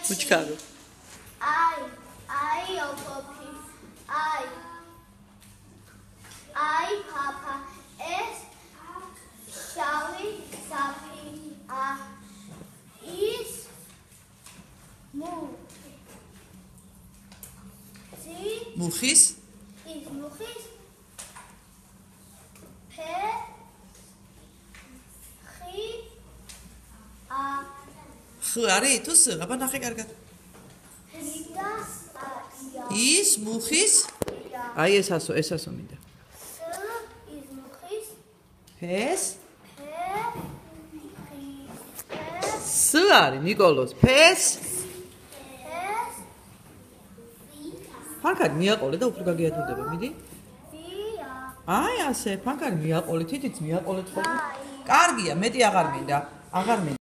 უჩქარო. I Poppy. I Papa. S Shawi Sapi. Is Mu. მუხის Is Mukhis. P ხ არის თუ ს? აბა ნახე კარგად. ის მუხის აი ესასო მინდა. ფეს ს არის ნიკოლოს ფეს ფანქარი მიაყოლე და უფრო გაგიათურდება მიდი. აი ასე ფანქარი მიაყოლე თითიც მიაყოლე თქო. კარგია მეტი აღარ მინდა.